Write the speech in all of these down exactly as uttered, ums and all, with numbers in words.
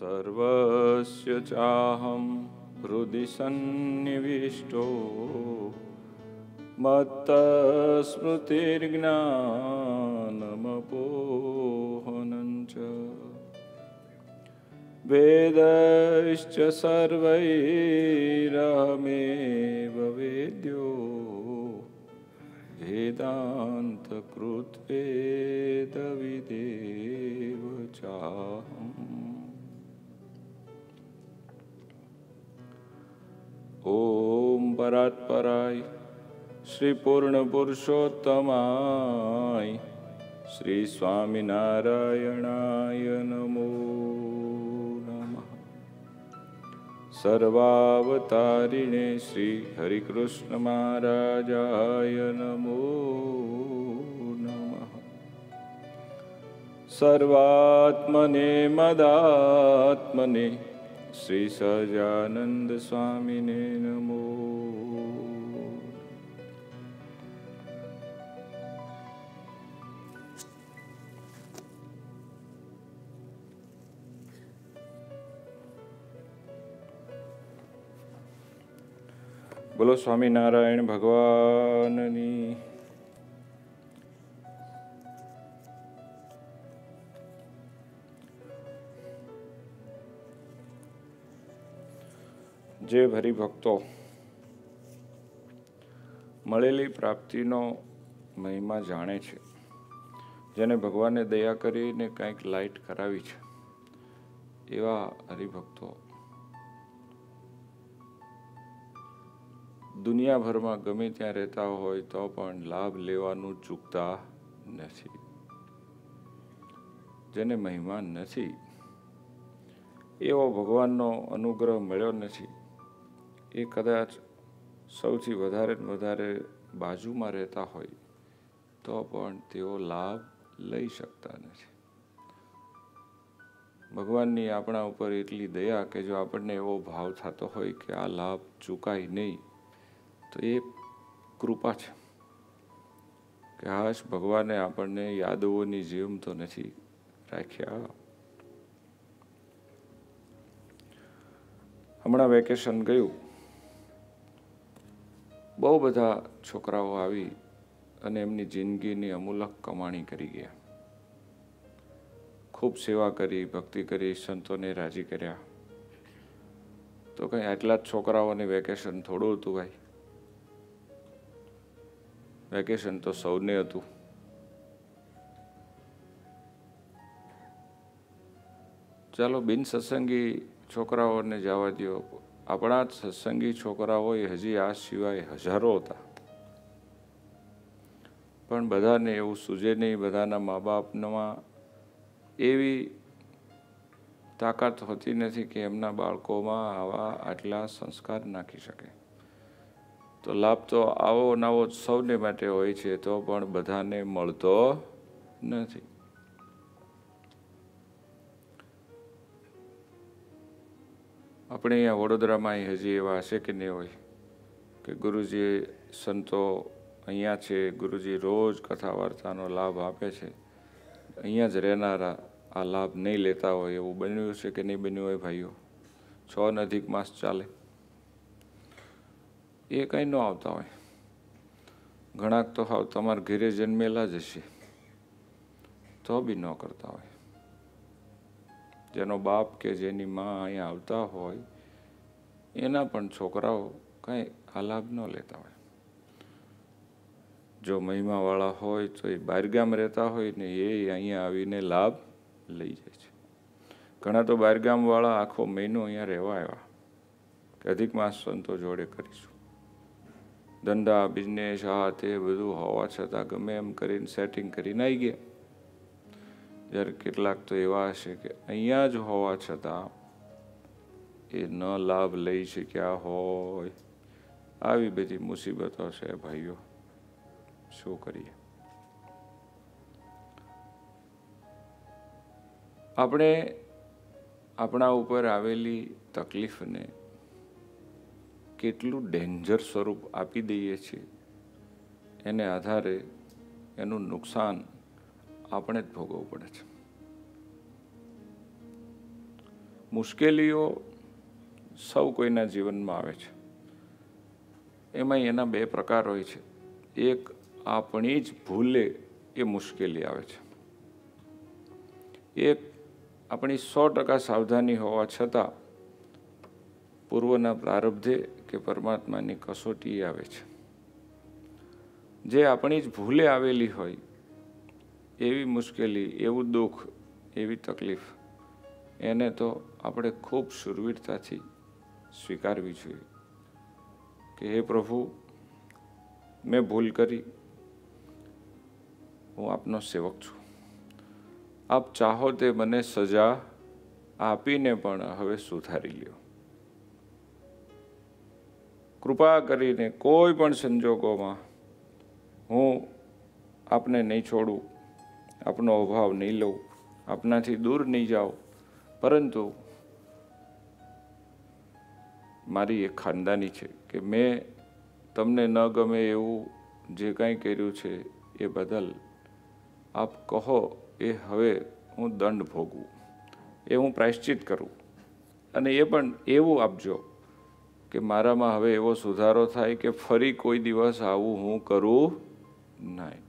સર્વસ્ય ચાહં હૃદિ સન્નિવિષ્ટો મત્તસ્મૃતિર્જ્ઞાનમપોહનં ચ વેદશ્ચ સર્વૈરહમેવ વેદ્યો વેદાંતકૃત વેદવિદેવ ચાહં. ઓમ પરાત્પરાય શ્રી પૂર્ણ પુરુષોત્તમાય શ્રી સ્વામિનારાયણાય નમો નમઃ. સર્વાવતારિણે શ્રી હરિકૃષ્ણ મહારાજાય નમો નમઃ. સર્વાત્મને મદાત્મને શ્રી સહજાનંદ સ્વામીને નમો. બોલો સ્વામિનારાયણ ભગવાનની. જે હરિભક્તો મળેલી પ્રાપ્તિનો મહિમા જાણે છે, જેને ભગવાને દયા કરીને કંઈક લાઈટ કરાવી છે, એવા હરિભક્તો દુનિયાભરમાં ગમે ત્યાં રહેતા હોય તો પણ લાભ લેવાનું ચૂકતા નથી. જેને મહિમા નથી, એવો ભગવાનનો અનુગ્રહ મળ્યો નથી, એ કદાચ સૌથી વધારે વધારે બાજુમાં રહેતા હોય તો પણ તેઓ લાભ લઈ શકતા નથી. ભગવાનની આપણા ઉપર એટલી દયા કે જો આપણને એવો ભાવ થતો હોય કે આ લાભ ચૂકાય નહીં, તો એ કૃપા છે કે હાશ ભગવાને આપણને યાદવોની જેમ તો નથી રાખ્યા. હમણાં વેકેશન ગયું, બહુ બધા છોકરાઓ આવી અને એમની જિંદગીની અમૂલક કમાણી કરી ગયા. ખૂબ સેવા કરી, ભક્તિ કરી, સંતોને રાજી કર્યા. તો કંઈ આટલા જ છોકરાઓને વેકેશન થોડું હતું ભાઈ? વેકેશન તો સૌને હતું. ચાલો બિન સત્સંગી છોકરાઓને જવા દો, આપણા જ સત્સંગી છોકરાઓ હજી આ સિવાય હજારો હતા. પણ બધાને એવું સૂઝે નહીં, બધાના મા બાપમાં એવી તાકાત હોતી નથી કે એમના બાળકોમાં આવા આટલા સંસ્કાર નાખી શકે. તો લાભ તો આવો નવો સૌને માટે હોય છે, તો પણ બધાને મળતો નથી. આપણે અહીંયા વડોદરામાં હજી એવા હશે કે નહીં હોય કે ગુરુજી સંતો અહીંયા છે, ગુરુજી રોજ કથા વાર્તાનો લાભ આપે છે, અહીંયા જ રહેનારા આ લાભ નહીં લેતા હોય. એવું બન્યું છે કે નહીં બન્યું હોય ભાઈઓ? છ ને અધિક માસ ચાલે, એ કંઈ ન આવતા હોય. ઘણાક તો હાવ તમારા ઘરે જન્મેલા જ હશે તો બી ન કરતા હોય. જેનો બાપ કે જેની માં અહીંયા આવતા હોય એના પણ છોકરાઓ કંઈ આ લાભ ન લેતા હોય. જો મહિમાવાળા હોય તો એ બહારગામ રહેતા હોય ને એ અહીંયા આવીને લાભ લઈ જાય છે. ઘણા તો બહારગામવાળા આખો મહિનો અહીંયા રહેવા આવ્યા કે અધિક માસ સંતો જોડે કરીશું. ધંધા બિઝનેસ આ તે બધું હોવા છતાં ગમે એમ કરીને સેટિંગ કરીને આવી ગયા. જ્યારે કેટલાક તો એવા હશે કે અહીંયા જ હોવા છતાં એ ન લાભ લઈ શક્યા હોય. આવી બધી મુસીબતો છે ભાઈઓ, શું કરીએ? આપણે આપણા ઉપર આવેલી તકલીફને કેટલું ડેન્જર સ્વરૂપ આપી દઈએ છીએ એને આધારે એનું નુકસાન આપણે જ ભોગવવું પડે છે. મુશ્કેલીઓ સૌ કોઈના જીવનમાં આવે છે. એમાં એના બે પ્રકાર હોય છે. એક, આપણી જ ભૂલે એ મુશ્કેલી આવે છે. એક, આપણી સો ટકા સાવધાની હોવા છતાં પૂર્વના પ્રારબ્ધે કે પરમાત્માની કસોટી આવે છે. જે આપણી જ ભૂલે આવેલી હોય એવી મુશ્કેલી, એવું દુઃખ, એવી તકલીફ, એને તો આપણે ખૂબ શુરવીરતાથી સ્વીકારવી જોઈએ કે હે પ્રભુ, મેં ભૂલ કરી, હું આપનો સેવક છું. આપ ચાહો તે મને સજા આપીને પણ હવે સુધારી લ્યો. કૃપા કરીને કોઈ પણ સંજોગોમાં હું આપને નહીં છોડું, આપનો અભાવ નહીં લઉં, આપનાથી દૂર નહીં જાઉં, પરંતુ મારી એક ખાનદાની છે કે મેં તમને ન ગમે એવું જે કાંઈ કર્યું છે એ બદલ આપ કહો એ હવે હું દંડ ભોગવું, એ હું પ્રાયશ્ચિત કરું, અને એ પણ એવું આપજો કે મારામાં હવે એવો સુધારો થાય કે ફરી કોઈ દિવસ આવું હું કરું નહીં.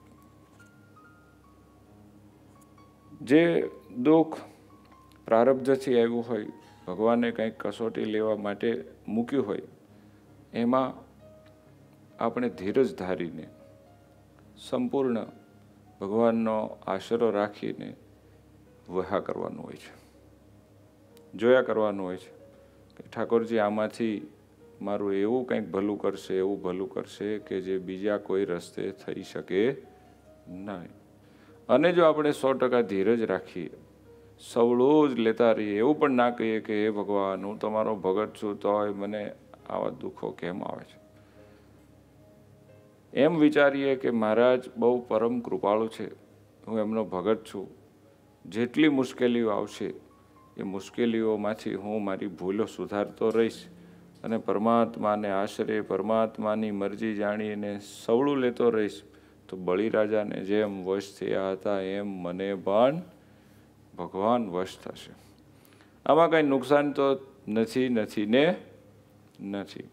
જે દુઃખ પ્રારબ્ધથી આવ્યું હોય, ભગવાને કંઈક કસોટી લેવા માટે મૂક્યું હોય, એમાં આપણે ધીરજ ધારીને સંપૂર્ણ ભગવાનનો આશરો રાખીને વહા કરવાનું હોય છે, જોયા કરવાનું હોય છે કે ઠાકોરજી આમાંથી મારું એવું કંઈક ભલું કરશે, એવું ભલું કરશે કે જે બીજા કોઈ રસ્તે થઈ શકે નહીં. અને જો આપણે સો ટકા ધીરજ રાખીએ, સવળું જ લેતા રહીએ, એવું પણ ના કહીએ કે હે ભગવાન, હું તમારો ભગત છું તોય મને આવા દુઃખો કેમ આવે છે. એમ વિચારીએ કે મહારાજ બહુ પરમ કૃપાળુ છે, હું એમનો ભગત છું, જેટલી મુશ્કેલીઓ આવશે એ મુશ્કેલીઓમાંથી હું મારી ભૂલો સુધારતો રહીશ અને પરમાત્માને આશરે પરમાત્માની મરજી જાણીને સવળું લેતો રહીશ, તો બળીરાજાને જેમ વશ થયા હતા એમ મને પણ ભગવાન વશ થશે. આમાં કાંઈ નુકસાન તો નથી નથી ને નથી.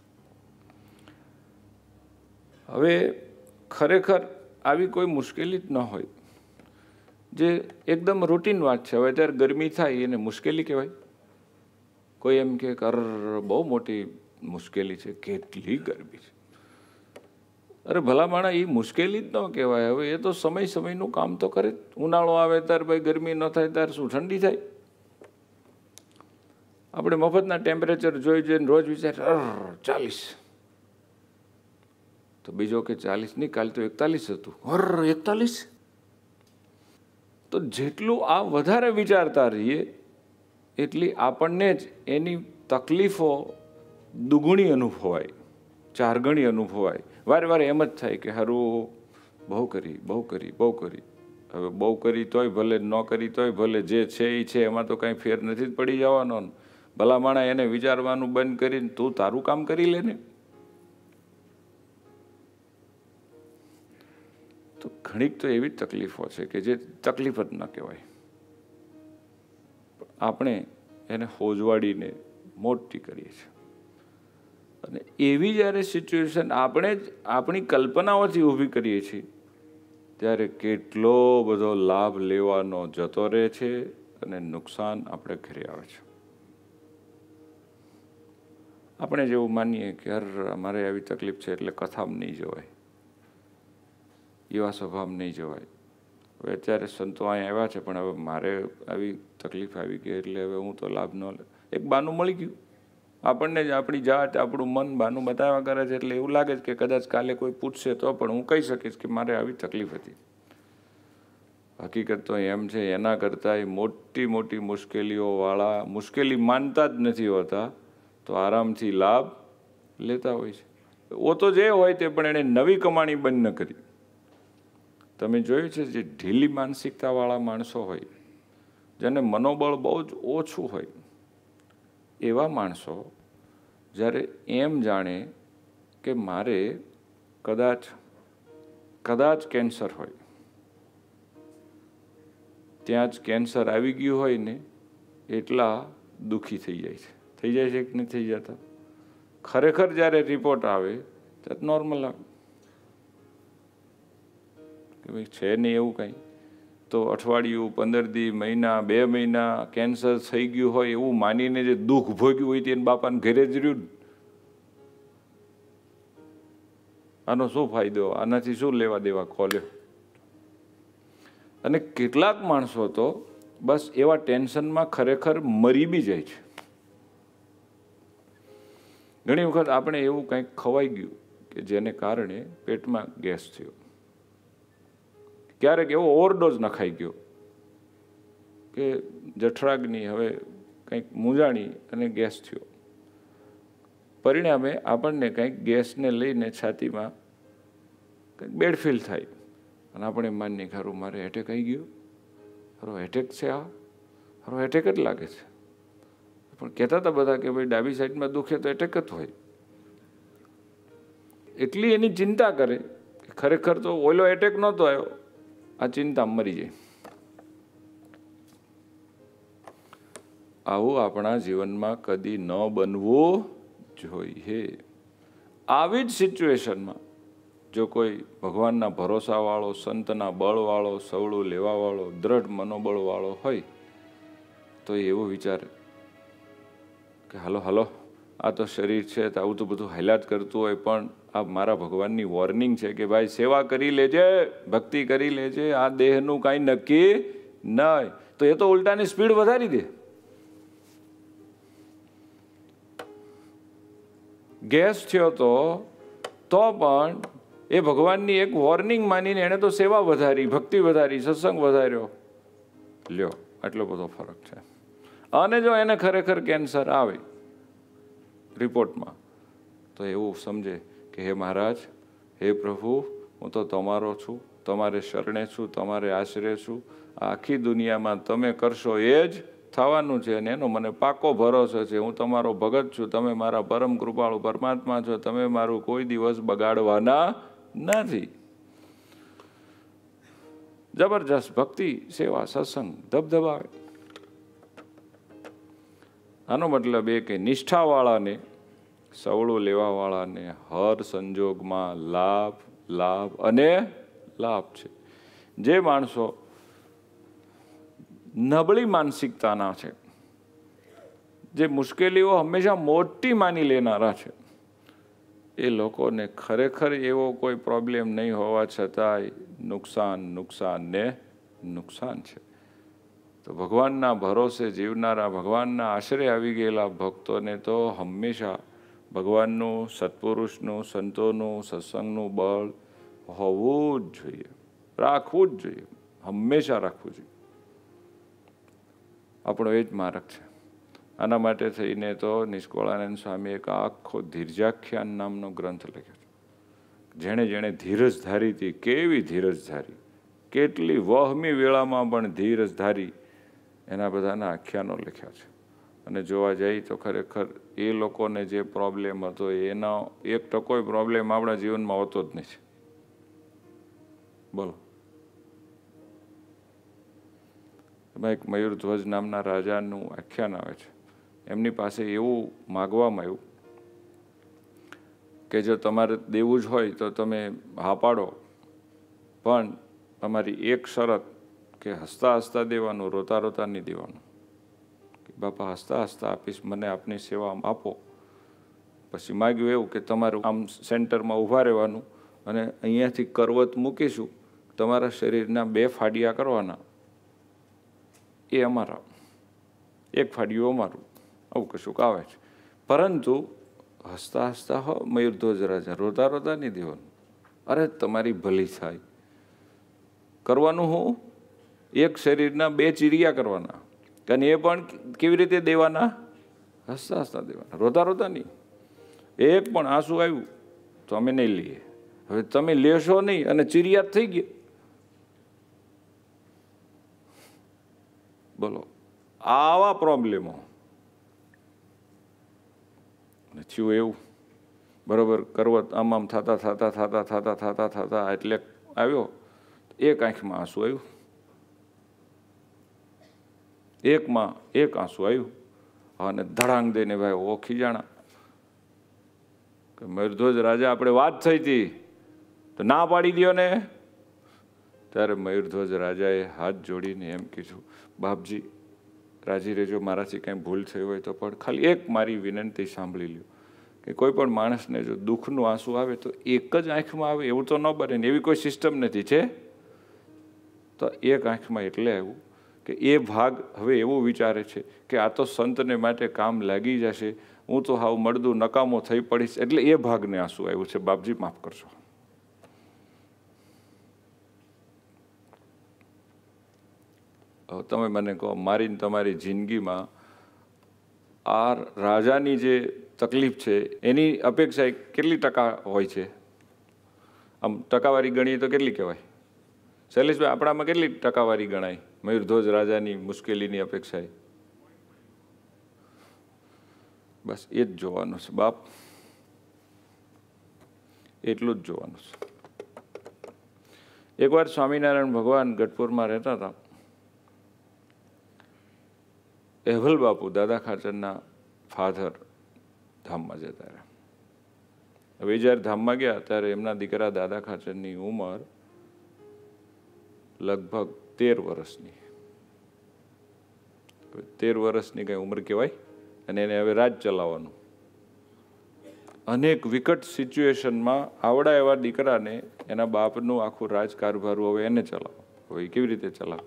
હવે ખરેખર આવી કોઈ મુશ્કેલી જ ન હોય, જે એકદમ રૂટીન વાત છે. હવે અત્યારે ગરમી થાય એને મુશ્કેલી કહેવાય? કોઈ એમ કે કર બહુ મોટી મુશ્કેલી છે, કેટલી ગરમી છે. અરે ભલા માણા, એ મુશ્કેલી જ ન કહેવાય. હવે એ તો સમય સમયનું કામ તો કરે. ઉનાળો આવે ત્યારે ભાઈ ગરમી ન થાય ત્યારે શું ઠંડી થાય? આપણે મફતના ટેમ્પરેચર જોઈ જોઈને રોજ વિચાર ચાલીસ, તો બીજો કે ચાલીસ નહીં, કાલે તો એકતાલીસ હતું. હર એકતાલીસ. તો જેટલું આ વધારે વિચારતા રહીએ એટલી આપણને જ એની તકલીફો દુગણી અનુભવાય, ચારગણી અનુભવાય. વારે વારે એમ જ થાય કે હારું બહુ કરી બહુ કરી બહુ કરી. હવે બહુ કરી તોય ભલે, ન કરી તોય ભલે, જે છે એ છે, એમાં તો કાંઈ ફેર નથી જ પડી જવાનો. ભલા માણા એને વિચારવાનું બંધ કરીને તું તારું કામ કરી લે ને. તો ઘણીક તો એવી તકલીફો છે કે જે તકલીફ જ ન કહેવાય, આપણે એને હોજવાડીને મોટી કરીએ છીએ. અને એવી જ્યારે સિચ્યુએશન આપણે જ આપણી કલ્પનાઓથી ઊભી કરીએ છીએ ત્યારે કેટલો બધો લાભ લેવાનો જતો રહે છે અને નુકસાન આપણે ઘરે આવે છે. આપણે જેવું માનીએ કે હર અમારે આવી તકલીફ છે એટલે કથામાં નહીં જવાય, એવા સભામાં નહીં જવાય. હવે અત્યારે સંતો અહીં આવ્યા છે પણ હવે મારે આવી તકલીફ આવી ગઈ એટલે હવે હું તો લાભ ન લે. એક બાનું મળી ગયું આપણને જ, આપણી જાત આપણું મન બાનું બતાવ્યા કરે છે એટલે એવું લાગે છે કે કદાચ કાલે કોઈ પૂછશે તો પણ હું કહી શકીશ કે મારે આવી તકલીફ હતી. હકીકત તો એમ છે એના કરતાં મોટી મોટી મુશ્કેલીઓવાળા મુશ્કેલી માનતા જ નથી હોતા, તો આરામથી લાભ લેતા હોય છે. ઓ તો જે હોય તે પણ એણે નવી કમાણી બંધ ન કરી. તમે જોયું છે જે ઢીલી માનસિકતાવાળા માણસો હોય, જેને મનોબળ બહુ જ ઓછું હોય, એવા માણસો જ્યારે એમ જાણે કે મારે કદાચ કદાચ કેન્સર હોય, ત્યાં જ કેન્સર આવી ગયું હોય ને એટલા દુઃખી થઈ જાય છે. થઈ જાય છે કે નહીં થઈ જતા? ખરેખર જ્યારે રિપોર્ટ આવે ત્યારે નોર્મલ આવે કે ભાઈ છે નહીં એવું કંઈ, તો અઠવાડિયું, પંદર દી, મહિના, બે મહિના કેન્સર થઈ ગયું હોય એવું માનીને જે દુઃખ ભોગ્યું હોય તેને બાપાને ઘરે જ રહ્યું. આનો શું ફાયદો? આનાથી શું લેવા દેવા ખોલ્યો? અને કેટલાક માણસો તો બસ એવા ટેન્શનમાં ખરેખર મરી બી જાય છે. ઘણી વખત આપણે એવું કંઈક ખવાઈ ગયું કે જેને કારણે પેટમાં ગેસ થયો, ક્યારેક એવો ઓવરડોઝ નખાઈ ગયો કે જઠરાગ્નિ હવે કંઈક મૂંઝાણી અને ગેસ થયો. પરિણામે આપણને કંઈક ગેસને લઈને છાતીમાં કંઈક બેડ ફીલ થાય અને આપણે માનીએ કે હારું મારે એટેક આવી ગયો, હારો એટેક છે, આ હારો એટેક જ લાગે છે. પણ કહેતા હતા બધા કે ભાઈ ડાબી સાઈડમાં દુખે તો એટેક જ હોય. એટલી એની ચિંતા કરે કે ખરેખર તો ઓલો એટેક નહોતો આવ્યો, આ ચિંતા મરી જાય. આવું આપણા જીવનમાં કદી ન બનવું જોઈએ. આવી જ સિચ્યુએશનમાં જો કોઈ ભગવાનના ભરોસાવાળો, સંતના બળવાળો, સવળું લેવાવાળો, દ્રઢ મનોબળવાળો હોય તો એવું વિચારે કે હાલો હાલો આ તો શરીર છે તો આવું તો બધું હાઈલાત કરતું હોય, પણ આ મારા ભગવાનની વોર્નિંગ છે કે ભાઈ સેવા કરી લેજે, ભક્તિ કરી લેજે, આ દેહનું કાંઈ નક્કી નહીં. તો એ તો ઉલટાની સ્પીડ વધારી દે. ગેસ થયો તો તો પણ એ ભગવાનની એક વોર્નિંગ માનીને એણે તો સેવા વધારી, ભક્તિ વધારી, સત્સંગ વધાર્યો. લ્યો આટલો બધો ફરક છે. અને જો એને ખરેખર કેન્સર આવે રિપોર્ટમાં તો એવું સમજે કે હે મહારાજ, હે પ્રભુ, હું તો તમારો છું, તમારે શરણે છું, તમારે આશરે છું. આખી દુનિયામાં તમે કરશો એ જ થવાનું છે અને એનો મને પાકો ભરોસો છે. હું તમારો ભગત છું, તમે મારા પરમ કૃપાળુ પરમાત્મા છો, તમે મારું કોઈ દિવસ બગાડવાના નથી. જબરજસ્ત ભક્તિ, સેવા, સત્સંગ ધબધબાવે. આનો મતલબ એ કે નિષ્ઠાવાળાને, સવળું લેવાવાળાને હર સંજોગમાં લાભ લાભ અને લાભ છે. જે માણસો નબળી માનસિકતાના છે, જે મુશ્કેલીઓ હંમેશા મોટી માની લેનારા છે, એ લોકોને ખરેખર એવો કોઈ પ્રોબ્લેમ નહીં હોવા છતાંય નુકસાન નુકસાન ને નુકસાન છે. તો ભગવાનના ભરોસે જીવનારા, ભગવાનના આશરે આવી ગયેલા ભક્તોને તો હંમેશા ભગવાનનું, સત્પુરુષનું, સંતોનું, સત્સંગનું બળ હોવું જ જોઈએ, રાખવું જ જોઈએ, હંમેશા રાખવું જોઈએ. આપણો એ જ માર્ગ છે. આના માટે થઈને તો નિષ્કળાનંદ સ્વામી એક આખો ધીરજાખ્યાન નામનો ગ્રંથ લખ્યો છે. જેણે જેણે ધીરજ ધારી હતી, કેવી ધીરજ ધારી, કેટલી વહમી વેળામાં પણ ધીરજ ધારી, એના બધાના આખ્યાનો લખ્યા છે. અને જોવા જઈએ તો ખરેખર એ લોકોને જે પ્રોબ્લેમ હતો એનો એક ટકોય પ્રોબ્લેમ આપણા જીવનમાં હોતો જ નથી. બોલો. એમાં એક મયુરધ્વજ નામના રાજાનું આખ્યાન આવે છે. એમની પાસે એવું માગવામાં આવ્યું કે જો તમારે દેવું જ હોય તો તમે હા પાડો, પણ તમારી એક શરત કે હસતા હસતા દેવાનું, રોતા રોતા નહીં દેવાનું. કે બાપા હસતા હસતા આપીશ, મને આપની સેવા આપો. પછી માગ્યું એવું કે તમારું આમ સેન્ટરમાં ઊભા રહેવાનું અને અહીંયાથી કરવત મૂકીશું, તમારા શરીરના બે ફાડિયા કરવાના, એ અમારા, એક ફાડિયું અમારું. આવું કશુંક આવે છે. પરંતુ હસતા હસતા હો મયુરધ્વજ રાજા, રોતા રોતા નહીં દેવાનું. અરે તમારી ભલી થાય. કરવાનું હું એક શરીરના બે ચીરિયા કરવાના, અને એ પણ કેવી રીતે દેવાના? હસતા હસતા દેવાના, રોતા રોતા નહીં. એક પણ આંસુ આવ્યું તો અમે નહીં લઈએ. હવે તમે લેશો નહીં અને ચીરિયા થઈ ગયા. બોલો, આવા પ્રોબ્લેમો. થયું એવું, બરોબર કરવત આમ આમ થતા થતા થતા થતા થતા થતા એટલે આવ્યો, એક આંખમાં આંસુ આવ્યું. એકમાં એક આંસુ આવ્યું અને ધડાંગ દઈને ભાઈ ઓ ખીજાણા કે મયુરધ્વજ રાજા આપણે વાત થઈ હતી તો ના પાડી દો ને. ત્યારે મયુરધ્વજ રાજાએ હાથ જોડીને એમ કીધું, બાપજી રાજી રહેજો, મારાથી કંઈ ભૂલ થઈ હોય તો પણ ખાલી એક મારી વિનંતી સાંભળી લ્યો કે કોઈ પણ માણસને જો દુઃખનું આંસુ આવે તો એક જ આંખમાં આવે એવું તો ન બને ને, એવી કોઈ સિસ્ટમ નથી છે. તો એક આંખમાં એટલે આવ્યું કે એ ભાગ હવે એવું વિચારે છે કે આ તો સંતને માટે કામ લાગી જશે, હું તો હાવ મળદું નકામો થઈ પડીશ, એટલે એ ભાગને આંસુ આવ્યું છે. બાપજી માફ કરશો. તમે મને કહો, મારી તમારી જિંદગીમાં આ રાજાની જે તકલીફ છે એની અપેક્ષા કેટલી ટકા હોય છે? આમ ટકાવારી ગણીએ તો કેટલી કહેવાય? શૈલેષભાઈ, આપણામાં કેટલી ટકાવારી ગણાય મયુરધ્વજ રાજાની મુશ્કેલીની અપેક્ષાએ? બસ એ જ જોવાનું છે બાપ, એટલું જ જોવાનું છે. એકવાર સ્વામિનારાયણ ભગવાન ગઢપુરમાં રહેતા હતા. અહેવલ બાપુ દાદા ખાચરના ફાધર ધામમાં જતા રહ્યા. હવે જ્યારે ધામમાં ગયા ત્યારે એમના દીકરા દાદા ખાચરની ઉંમર લગભગ તેર વર્ષની. તેર વર્ષની કઈ ઉંમર કહેવાય, અને એને હવે રાજ ચલાવવાનું. અનેક વિકટ સિચ્યુએશનમાં આવડા એવા દીકરાને એના બાપનું આખું રાજ કારભારું હવે એને ચલાવો. હવે કેવી રીતે ચલાવે?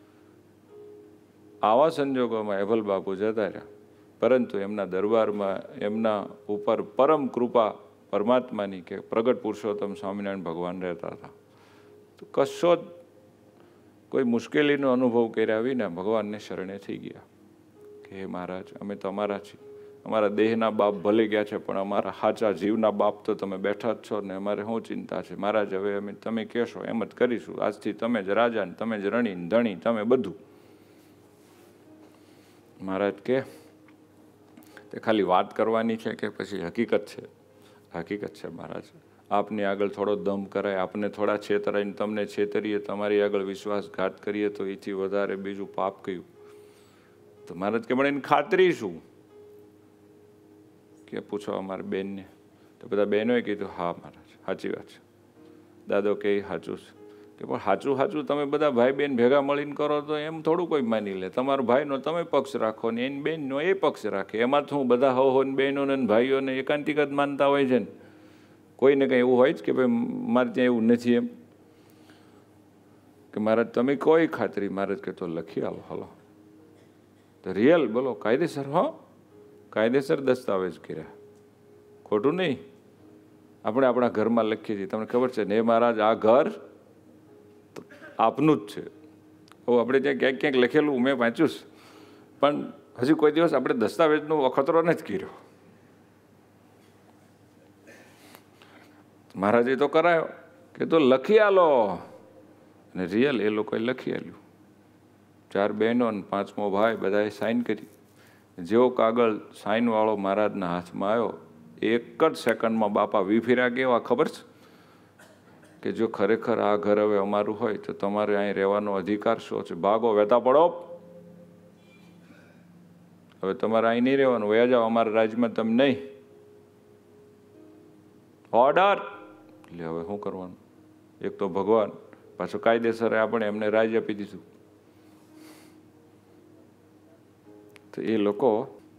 આવા સંજોગોમાં અહેવલ બાપુ જતા રહ્યા, પરંતુ એમના દરબારમાં એમના ઉપર પરમ કૃપા પરમાત્માની કે પ્રગટ પુરુષોત્તમ સ્વામિનારાયણ ભગવાન રહેતા હતા. તો કશો જ કોઈ મુશ્કેલીનો અનુભવ કર્યા વિના ભગવાનને શરણે થઈ ગયા કે હે મહારાજ, અમે તમારા છીએ, અમારા દેહના બાપ ભલે ગયા છે પણ અમારા સાચા જીવના બાપ તો તમે બેઠા જ છો ને, અમારે શું ચિંતા છે મહારાજ? હવે અમે તમે કહેશો એમ જ કરીશું. આજથી તમે જ રાજા ને તમે જ રણી ધણી, તમે બધું. મહારાજ કે તે ખાલી વાત કરવાની છે કે પછી હકીકત છે? હકીકત છે મહારાજ. આપની આગળ થોડો દમ કરાય, આપને થોડા છેતરાઈને તમને છેતરીએ, તમારી આગળ વિશ્વાસઘાત કરીએ તો એથી વધારે બીજું પાપ કયું? તો મહારાજ કે મને એની ખાતરી શું? કે પૂછો અમારી બેનને. તો બધા બહેનોએ કીધું હા મહારાજ સાચી વાત છે. દાદો કે સાચું છે. કે પણ સાચું સાચું તમે બધા ભાઈ બહેન ભેગા મળીને કરો તો એમ થોડું કોઈ માની લે. તમારો ભાઈનો તમે પક્ષ રાખો ને એની બહેનનો એ પક્ષ રાખે. એમાં તો હું બધા હો ને બહેનોને ભાઈઓને એકાંતિક જ માનતા હોય છે ને. કોઈને કંઈ એવું હોય જ કે ભાઈ મારે ત્યાં એવું નથી એમ કે મહારાજ તમે કોઈ ખાતરી? મહારાજ કે તો લખી આવો હાલો. તો રિયલ બોલો, કાયદેસર? હો, કાયદેસર દસ્તાવેજ કર્યા, ખોટું નહીં. આપણે આપણા ઘરમાં લખીએ છીએ, તમને ખબર છે ને મહારાજ આ ઘર આપનું જ છે. હવે આપણે ત્યાં ક્યાંક ક્યાંક લખેલું મેં વાંચ્યું છે, પણ હજી કોઈ દિવસ આપણે દસ્તાવેજનો અખતરો નથી કર્યો. મહારાજે તો કરાયો કે તો લખી આલો, અને રિયલ એ લોકોએ લખી આલ્યું. ચાર બહેનો ને પાંચમો ભાઈ બધાએ સાઇન કરી. જેવો કાગળ સાઇનવાળો મહારાજના હાથમાં આવ્યો, એક જ સેકન્ડમાં બાપા વિફર્યા. કેવા ખબર છે કે જો ખરેખર આ ઘર હવે અમારું હોય તો તમારે અહીં રહેવાનો અધિકાર શું છે? ભાગો, વહેતા પડો, હવે તમારે અહીં નહીં રહેવાનું, વયા જાઓ, અમારા રાજ્યમાં તમે નહીં. ઓર્ડર. એટલે હવે શું કરવાનું? એક તો ભગવાન, પાછું કાયદેસર આપણે એમને રાજ્ય આપી દીધું. તો એ લોકો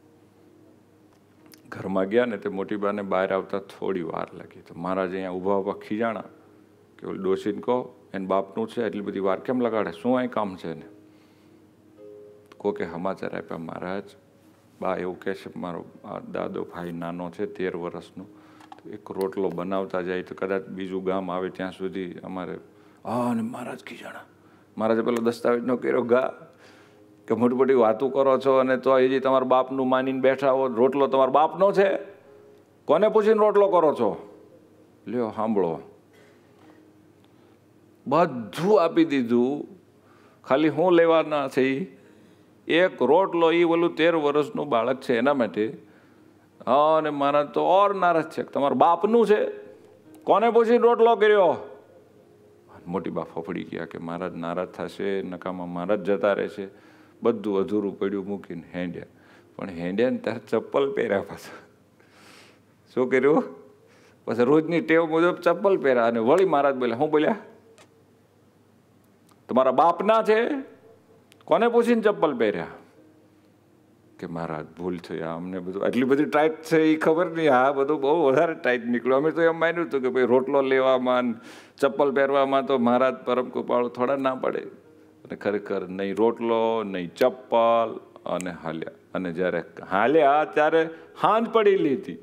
ઘરમાં ગયા ને તે મોટી બાને બહાર આવતા થોડી વાર લાગી. તો મહારાજ અહીંયા ઊભા ઊભા ખીજાણા કે ઓલી ડોશીને કહો એને બાપનું છે, એટલી બધી વાર કેમ લગાડે? શું અહીં કામ છે ને? કોકે સમાચાર આપ્યા, મહારાજ બા એવું કહે છે મારો દાદો ભાઈ નાનો છે તેર વર્ષનો, તો એક રોટલો બનાવતા જાય તો કદાચ બીજું ગામ આવે ત્યાં સુધી અમારે. હા, અને મહારાજ ખીજાણા. મહારાજે પેલો દસ્તાવેજ નો કર્યો ગા કે મોટી મોટી વાતો કરો છો અને તો હજી તમારા બાપનું માનીને બેઠા હો. રોટલો તમારા બાપનો છે, કોને પૂછીને રોટલો કરો છો? લ્યો સાંભળો, બધું આપી દીધું, ખાલી હું લેવાના છે એક રોટલો. એ ઓલું તેર વર્ષનું બાળક છે એના માટે. હા, અને મારા તો ઓર નારાજ છે, તમારા બાપનું છે, કોને પૂછીને રોટલો કર્યો? મોટી બા ફફડી ગયા કે મહારાજ નારાજ થશે, નકામાં મહારાજ જતા રહેશે. બધું અધૂરું પડ્યું મૂકીને હેંડ્યા. પણ હેંડ્યા ને ત્યારે ચપ્પલ પહેર્યા પાછા. શું કર્યું? પછી રોજની ટેવ મુજબ ચપ્પલ પહેર્યા અને વળી મહારાજ બોલ્યા. શું બોલ્યા? તમારા બાપના છે? કોને પૂછીને ચપ્પલ પહેર્યા? કે મહારાજ ભૂલ થઈ, અમને બધું આટલી બધી ટાઈટ છે એ ખબર નહીં. આ બધું બહુ વધારે ટાઈટ નીકળ્યું. અમે તો એમ માન્યું હતું કે ભાઈ રોટલો લેવામાં ચપ્પલ પહેરવામાં તો મહારાજ પરમ કૃપાળુ થોડા ના પડે. અને ખરેખર નહીં રોટલો નહીં ચપ્પલ, અને હાલ્યા. અને જ્યારે હાલ્યા ત્યારે હાંજ પડી લીધી.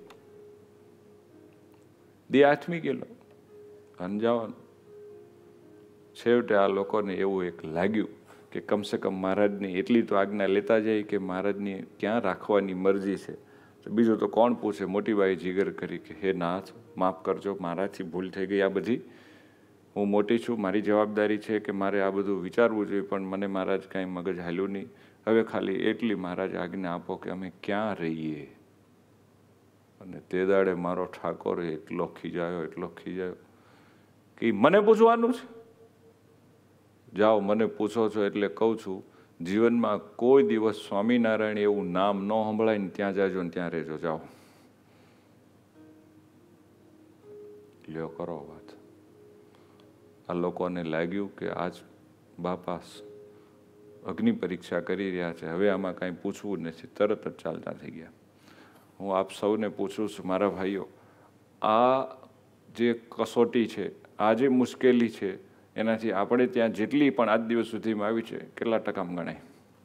દી આઠમી કિલો અને જવાનું. છેવટે આ લોકોને એવું એક લાગ્યું કે કમસે કમ મહારાજની એટલી તો આજ્ઞા લેતા જાય કે મહારાજની ક્યાં રાખવાની મરજી છે. તો બીજું તો કોણ પૂછે? મોટીબાઈ જીગર કરી કે હે નાથ, માફ કરજો, મારાથી ભૂલ થઈ ગઈ. આ બધી હું મોટી છું, મારી જવાબદારી છે કે મારે આ બધું વિચારવું જોઈએ, પણ મને મહારાજ કાંઈ મગજ હાલ્યું નહીં. હવે ખાલી એટલી મહારાજ આજ્ઞા આપો કે અમે ક્યાં રહીએ. અને તે દાડે મારો ઠાકોર એટલો ખીજાયો, એટલો ખીજાયો કે મને પૂછવાનું છે? જાઓ, મને પૂછો છો એટલે કહું છું, જીવનમાં કોઈ દિવસ સ્વામિનારાયણ એવું નામ ન સંભળાય ને ત્યાં જાજો ને ત્યાં રહેજો. જાઓ, લ્યો કરો વાત. આ લોકોને લાગ્યું કે આજ બાપા અગ્નિ પરીક્ષા કરી રહ્યા છે, હવે આમાં કાંઈ પૂછવું નથી. તરત જ ચાલતા થઈ ગયા. હું આપ સૌને પૂછું છું મારા ભાઈઓ, આ જે કસોટી છે, આ જે મુશ્કેલી છે, એનાથી આપણે ત્યાં જેટલી પણ આજ દિવસ સુધીમાં આવી છે, કેટલા ટકામાં ગણાય?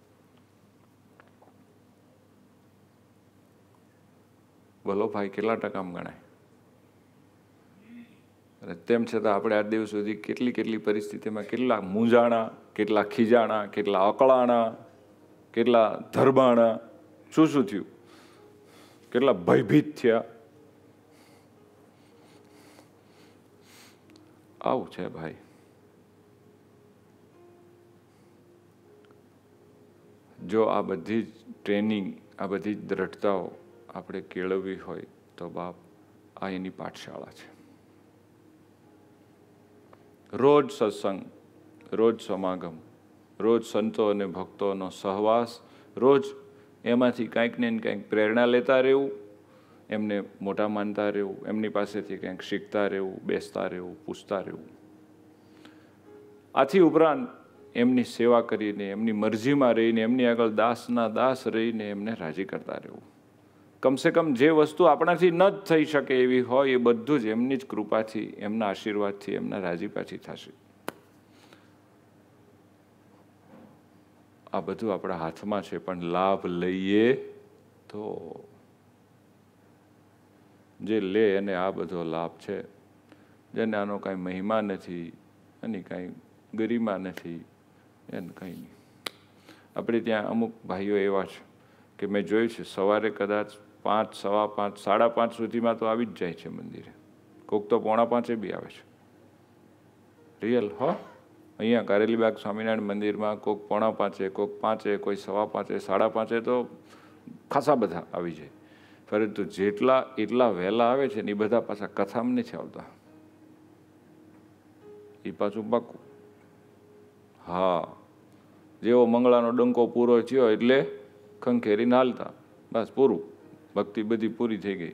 બોલો ભાઈ, કેટલા ટકામાં ગણાય? અને તેમ છતાં આપણે આજ દિવસ સુધી કેટલી કેટલી પરિસ્થિતિમાં કેટલા મૂંઝાણા, કેટલા ખીજાણા, કેટલા અકળાણા, કેટલા ધરબાણા, શું શું થયું, કેટલા ભયભીત થયા. આવું છે ભાઈ. જો આ બધી જ ટ્રેનિંગ, આ બધી જ દ્રઢતાઓ આપણે કેળવવી હોય તો બાપ આ એની પાઠશાળા છે. રોજ સત્સંગ, રોજ સમાગમ, રોજ સંતો અને ભક્તોનો સહવાસ, રોજ એમાંથી કાંઈક ને કાંઈક પ્રેરણા લેતા રહેવું, એમને મોટા માનતા રહેવું, એમની પાસેથી કંઈક શીખતા રહેવું, બેસતા રહેવું, પૂછતા રહેવું. આથી ઉપરાંત એમની સેવા કરીને, એમની મરજીમાં રહીને, એમની આગળ દાસના દાસ રહીને એમને રાજી કરતા રહેવું. કમસે કમ જે વસ્તુ આપણાથી ન જ થઈ શકે એવી હોય એ બધું જ એમની જ કૃપાથી, એમના આશીર્વાદથી, એમના રાજીપાથી થશે. આ બધું આપણા હાથમાં છે, પણ લાભ લઈએ તો. જે લે એને આ બધો લાભ છે. જેને આનો કાંઈ મહિમા નથી, એની કાંઈ ગરિમા નથી, એને કંઈ નહીં. આપણે ત્યાં અમુક ભાઈઓ એવા છે કે મેં જોયું છે, સવારે કદાચ પાંચ, સવા પાંચ, સાડા પાંચ સુધીમાં તો આવી જ જાય છે મંદિરે. કોક તો પોણા પાંચે બી આવે છે. રિયલ હો. અહીંયા કારેલીબાગ સ્વામિનારાયણ મંદિરમાં કોક પોણા પાંચે, કોક પાંચે, કોઈ સવા પાંચે, સાડા પાંચે તો ખાસા બધા આવી જાય. પરંતુ જેટલા એટલા વહેલા આવે છે ને એ બધા પાછા કથામાં નથી આવતા. એ પાછું પાકું. હા, જેવો મંગળાનો ડંકો પૂરો થયો એટલે ખંખેરીને હાલતા, બસ પૂરું, ભક્તિ બધી પૂરી થઈ ગઈ.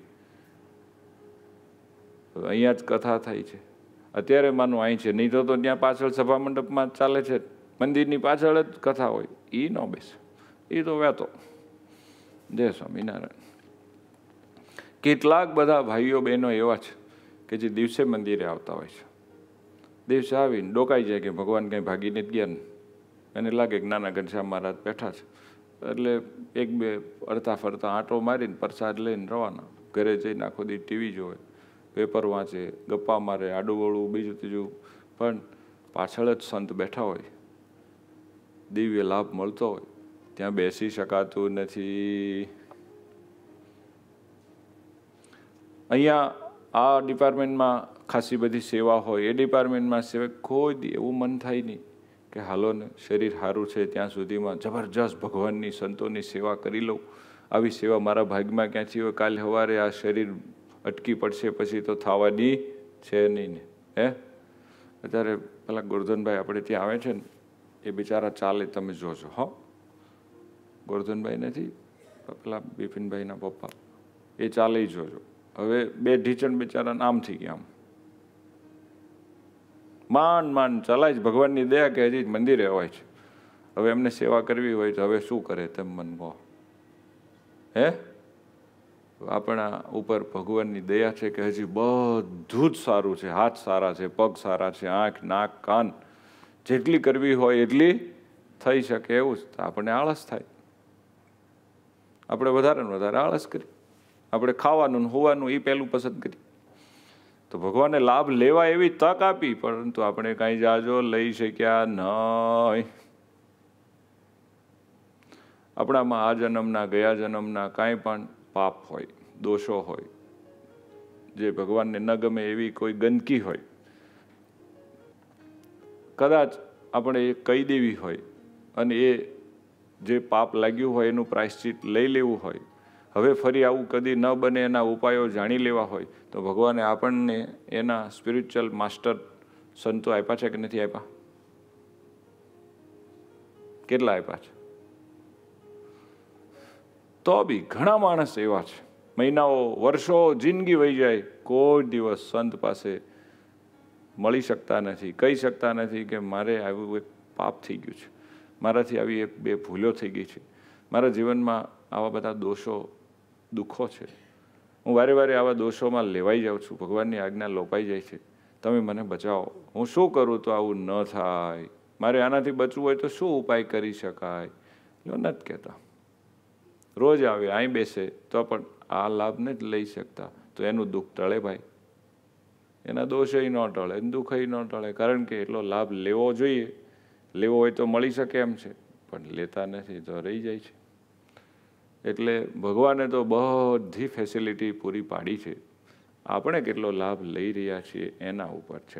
અહીંયા જ કથા થાય છે. અત્યારે માનું અહીં છે, નહીં તો તો ત્યાં પાછળ સભા મંડપમાં ચાલે છે, મંદિરની પાછળ જ કથા હોય. એ ન બેસે, એ તો વહેતો. જય સ્વામિનારાયણ. કેટલાક બધા ભાઈઓ બહેનો એવા છે કે જે દિવસે મંદિરે આવતા હોય છે. દિવસે આવીને ડોકાઈ જાય કે ભગવાન કંઈ ભાગીને જ ગયા ને. એને લાગે કે નાના ઘનશ્યામ મહારાજ બેઠા છે, એટલે એક બે અડતા ફરતા આંટો મારીને પ્રસાદ લઈને રવાના. ઘરે જઈને આખો દી ટીવી જોવે, પેપર વાંચે, ગપ્પા મારે, આડું વળું બીજું ત્રીજું, પણ પાછળ જ સંત બેઠા હોય, દિવ્ય લાભ મળતો હોય, ત્યાં બેસી શકાતું નથી. અહીંયા આ ડિપાર્ટમેન્ટમાં ખાસી બધી સેવા હોય, એ ડિપાર્ટમેન્ટમાં સેવા કોઈ દી એવું મન થાય નહીં કે હાલો ને શરીર સારું છે ત્યાં સુધીમાં જબરજસ્ત ભગવાનની સંતોની સેવા કરી લઉં. આવી સેવા મારા ભાગમાં ક્યાંથી હોય? કાલે સવારે આ શરીર અટકી પડશે પછી તો થવાની છે નહીં ને. હે અત્યારે પેલા ગોરધનભાઈ આપણે ત્યાં આવે છે ને, એ બિચારા ચાલે, તમે જોજો. હો, ગોરધનભાઈ નથી, પેલા બિપિનભાઈના પપ્પા, એ ચાલે જોજો. હવે બે ઢીચણ બિચારા આમ થઈ ગયા, આમ માંડ માંડ ચલાય છે, ભગવાનની દયા કે હજી મંદિરે હોય છે. હવે એમને સેવા કરવી હોય તો હવે શું કરે તેમ મન કહો? હે, આપણા ઉપર ભગવાનની દયા છે કે હજી બધું જ સારું છે, હાથ સારા છે, પગ સારા છે, આંખ નાક કાન જેટલી કરવી હોય એટલી થઈ શકે એવું જ. આપણને આળસ થાય, આપણે વધારે ને વધારે આળસ કરી, આપણે ખાવાનું ને હોવાનું એ પહેલું પસંદ કરી. તો ભગવાને લાભ લેવા એવી તક આપી, પરંતુ આપણે કાંઈ જાજો લઈ શક્યા નહીં. આપણામાં આ જન્મના ગયા જન્મના કાંઈ પણ પાપ હોય, દોષો હોય, જે ભગવાનને ન ગમે એવી કોઈ ગંદકી હોય, કદાચ આપણે એ કહી દેવી હોય અને એ જે પાપ લાગ્યું હોય એનું પ્રાયશ્ચિત લઈ લેવું હોય, હવે ફરી આવું કદી ન બને એના ઉપાયો જાણી લેવા હોય, તો ભગવાને આપણને એના સ્પિરિચ્યુઅલ માસ્ટર સંતો આપ્યા છે કે નથી આપ્યા? કેટલા આપ્યા છે? તો બી ઘણા માણસ એવા છે, મહિનાઓ વર્ષો જિંદગી વહી જાય, કોઈ દિવસ સંત પાસે મળી શકતા નથી, કહી શકતા નથી કે મારે આવું એક પાપ થઈ ગયું છે, મારાથી આવી એક બે ભૂલો થઈ ગઈ છે, મારા જીવનમાં આવા બધા દોષો દુઃખો છે, હું વારે વારે આવા દોષોમાં લેવાઈ જાઉં છું, ભગવાનની આજ્ઞા લોપાઈ જાય છે, તમે મને બચાવો, હું શું કરું તો આવું ન થાય, મારે આનાથી બચવું હોય તો શું ઉપાય કરી શકાય? એવું નથી કહેતા. રોજ આવે અહીં બેસે તો પણ આ લાભ નથી લઈ શકતા, તો એનું દુઃખ ટળે ભાઈ, એના દોષય ન ટળે, દુઃખય ન ટળે, કારણ કે એટલો લાભ લેવો જોઈએ, લેવો હોય તો મળી શકે એમ છે, પણ લેતા નથી તો રહી જાય છે. એટલે ભગવાને તો બધી ફેસિલિટી પૂરી પાડી છે, આપણે કેટલો લાભ લઈ રહ્યા છીએ એના ઉપર છે.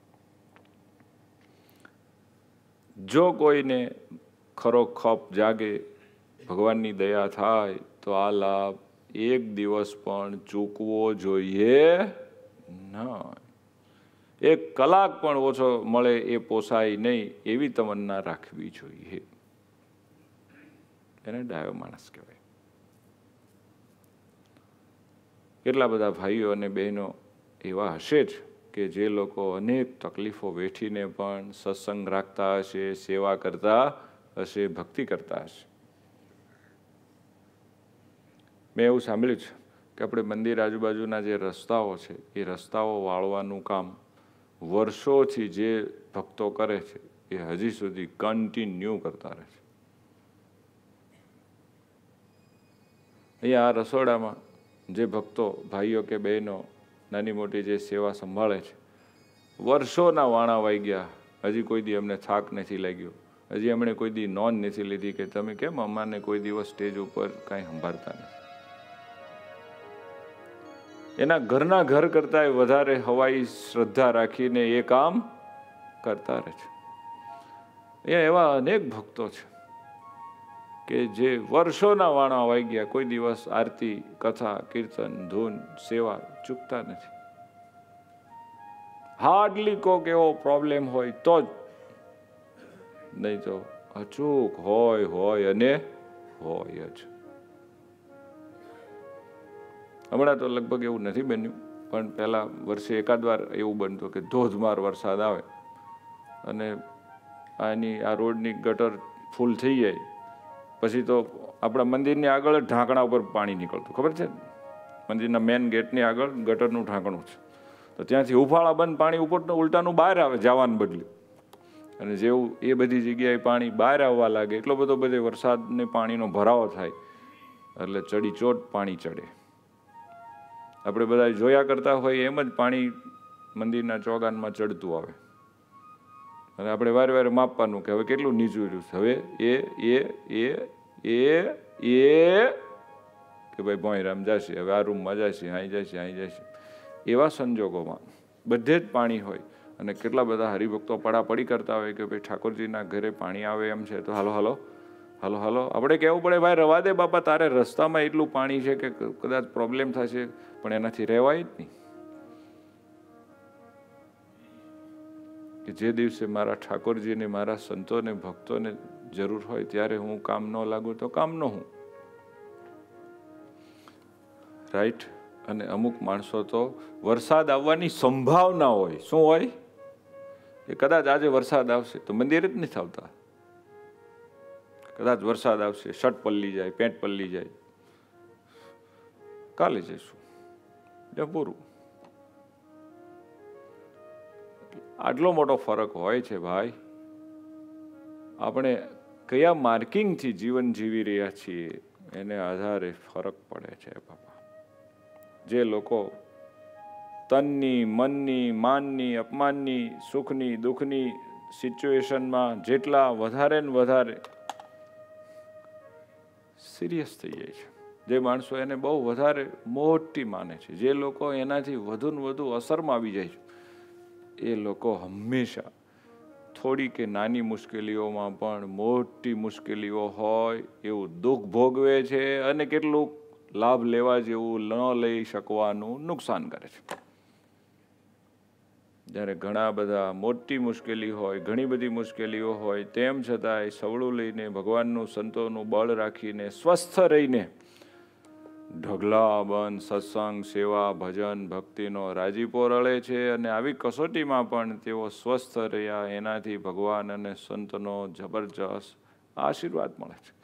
જો કોઈને ખરો ખપ જાગે, ભગવાનની દયા થાય તો આ લાભ એક દિવસ પણ ચૂકવો જોઈએ નહીં, એક કલાક પણ ઓછો મળે એ પોસાય નહીં, એવી તમન્ના રાખવી જોઈએ. એને ડાયો માણસ કહેવાય. કેટલા બધા ભાઈઓ અને બહેનો એવા હશે જ કે જે લોકો અનેક તકલીફો વેઠીને પણ સત્સંગ રાખતા હશે, સેવા કરતા હશે, ભક્તિ કરતા હશે. મેં એવું સાંભળ્યું છે કે આપણે મંદિર આજુબાજુના જે રસ્તાઓ છે એ રસ્તાઓ વાળવાનું કામ વર્ષોથી જે ભક્તો કરે છે એ હજી સુધી કન્ટિન્યુ કરતા રહે છે. અહીંયા આ રસોડામાં જે ભક્તો ભાઈઓ કે બહેનો નાની મોટી જે સેવા સંભાળે છે, વર્ષોના વાણા વાઈ ગયા, હજી કોઈ દી અમને થાક નથી લાગ્યો, હજી એમણે કોઈ દી નોંધ નથી લીધી કે તમે કેમ અમાને કોઈ દિવસ સ્ટેજ ઉપર કાંઈ સંભાળતા નથી. એના ઘરના ઘર કરતા વધારે હવાઈ શ્રદ્ધા રાખીને એ કામ કરતા રહે છે. અહીંયા એવા અનેક ભક્તો છે કે જે વર્ષોના વાણા વાઈ ગયા, કોઈ દિવસ આરતી, કથા, કીર્તન, ધૂન, સેવા ચૂકતા નથી. હાર્ડલી કોક એવો પ્રોબ્લેમ હોય તો જ, નહીં તો અચૂક હોય હોય અને હોય જ. હમણાં તો લગભગ એવું નથી બન્યું, પણ પહેલા વર્ષે એકાદ વાર એવું બનતું કે ધોધમાર વરસાદ આવે અને આની આ રોડની ગટર ફૂલ થઈ જાય, પછી તો આપણા મંદિરની આગળ જ ઢાંકણા ઉપર પાણી નીકળતું, ખબર છે? મંદિરના મેન ગેટની આગળ ગટરનું ઢાંકણું છે, તો ત્યાંથી ઉફાળા બંધ પાણી ઉપર ઉલટાનું બહાર આવે જવાને બદલે. અને જેવું એ બધી જગ્યાએ પાણી બહાર આવવા લાગે, એટલો બધો બધે વરસાદને પાણીનો ભરાવો થાય એટલે ચડી ચોટ પાણી ચડે. આપણે બધા જોયા કરતા હોય એમ જ પાણી મંદિરના ચોગાનમાં ચડતું આવે, અને આપણે વારે વારે માપવાનું કે હવે કેટલું નીચું રહ્યું છે. હવે એ એ એ એ એ કે ભાઈ ભોંયરામ જશે, હવે આ રૂમમાં જશે, અહીં જશે, અહીં જશે. એવા સંજોગોમાં બધે જ પાણી હોય અને કેટલા બધા હરિભક્તો પડાપડી કરતા હોય કે ભાઈ ઠાકોરજીના ઘરે પાણી આવે એમ છે, તો હાલો હાલો હાલો હાલો આપણે કહેવું પડે ભાઈ રવા દે બાપા, તારે રસ્તામાં એટલું પાણી છે કે કદાચ પ્રોબ્લેમ થશે, પણ એનાથી રહેવાય જ નહીં. કે કે જે દિવસે મારા ઠાકોરજીને, મારા સંતોને, ભક્તોને જરૂર હોય ત્યારે હું કામ ન લાગુ તો કામ ન હું. રાઈટ. અને અમુક માણસો તો વરસાદ આવવાની સંભાવના હોય, શું હોય કે કદાચ આજે વરસાદ આવશે તો મંદિર જ નથી આવતા. કદાચ વરસાદ આવશે, શર્ટ પલ્લી જાય, પેન્ટ પલ્લી જાય, કાલે જઈશું, જો પૂરું. આટલો મોટો ફરક હોય છે ભાઈ. આપણે કયા માર્કિંગથી જીવન જીવી રહ્યા છીએ એને આધારે ફરક પડે છે બાપા. જે લોકો તનની, મનની, માનની, અપમાનની, સુખની, દુઃખની સિચ્યુએશનમાં જેટલા વધારે ને વધારે સિરિયસ થઈ જાય છે, જે માણસો એને બહુ વધારે મોટી માને છે, જે લોકો એનાથી વધુ ને વધુ અસરમાં આવી જાય છે, એ લોકો હંમેશા થોડી કે નાની મુશ્કેલીઓમાં પણ મોટી મુશ્કેલીઓ હોય એવું દુઃખ ભોગવે છે અને કેટલુંક લાભ લેવા જેવું ન લઈ શકવાનું નુકસાન કરે છે. જ્યારે ઘણા બધા મોટી મુશ્કેલી હોય, ઘણી બધી મુશ્કેલીઓ હોય, તેમ છતાંય સવળું લઈને ભગવાનનું, સંતોનું બળ રાખીને સ્વસ્થ રહીને ઢગલા બંધ સત્સંગ, સેવા, ભજન, ભક્તિનો રાજીપો રળે છે. અને આવી કસોટીમાં પણ તેઓ સ્વસ્થ રહ્યા, એનાથી ભગવાન અને સંતનો જબરજસ્ત આશીર્વાદ મળે છે.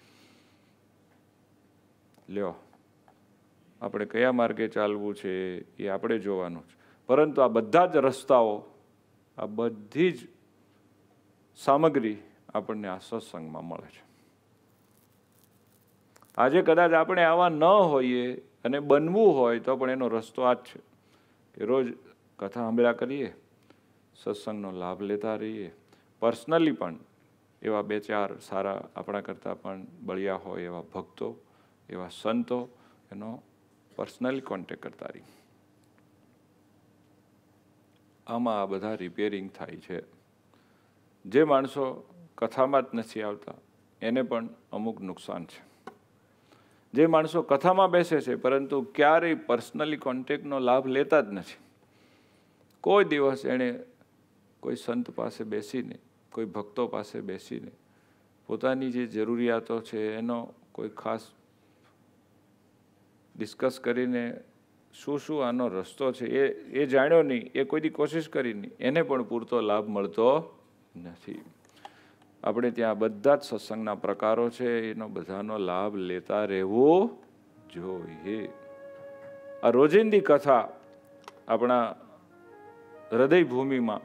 લ્યો, આપણે કયા માર્ગે ચાલવું છે એ આપણે જોવાનું છે. પરંતુ આ બધા જ રસ્તાઓ, આ બધી જ સામગ્રી આપણને આ સત્સંગમાં મળે છે. આજે કદાચ આપણે આવા ન હોઈએ અને બનવું હોય તો પણ એનો રસ્તો આ જ છે કે રોજ કથા સાંભળ્યા કરીએ, સત્સંગનો લાભ લેતા રહીએ. પર્સનલી પણ એવા બે ચાર સારા આપણા કરતાં પણ બળિયા હોય એવા ભક્તો, એવા સંતો, એનો પર્સનલી કોન્ટેક્ટ કરતા રહી. આમાં આ બધા રિપેરિંગ થાય છે. જે માણસો કથામાં જ નથી આવતા એને પણ અમુક નુકસાન છે. જે માણસો કથામાં બેસે છે પરંતુ ક્યારેય પર્સનલી કોન્ટેક્ટનો લાભ લેતા જ નથી, કોઈ દિવસ એણે કોઈ સંત પાસે બેસીને, કોઈ ભક્તો પાસે બેસીને પોતાની જે જરૂરિયાતો છે એનો કોઈ ખાસ ડિસ્કસ કરીને શું શું આનો રસ્તો છે એ એ જાણ્યો નહીં, એ કોઈની કોશિશ કરી નહીં, એને પણ પૂરતો લાભ મળતો નથી. આપણે ત્યાં બધા જ સત્સંગના પ્રકારો છે, એનો બધાનો લાભ લેતા રહેવું જોઈએ. આ રોજિંદી કથા આપણા હૃદય ભૂમિમાં